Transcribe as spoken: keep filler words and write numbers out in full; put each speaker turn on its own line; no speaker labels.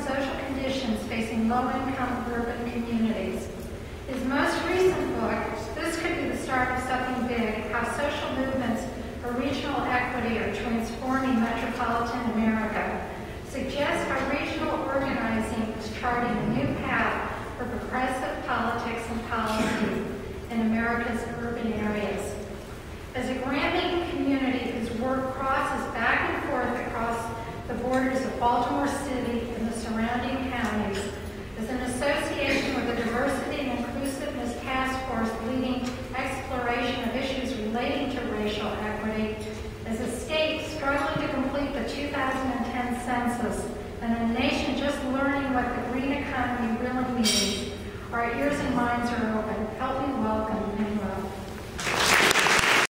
social conditions facing low-income urban communities. His most recent book, This Could Be the Start of Something Big, How Social Movements for Regional Equity Are Transforming Metropolitan America, suggests how regional organizing is charting a new path for progressive politics and policy in America's urban areas. As a Grantmaker community whose work crosses back and forth across the borders of Baltimore City and the surrounding counties, as an association with the Diversity and Inclusiveness Task Force leading exploration of issues relating to racial equity, as a state struggling to complete the two thousand ten census, and a nation just learning what the green economy really means, our ears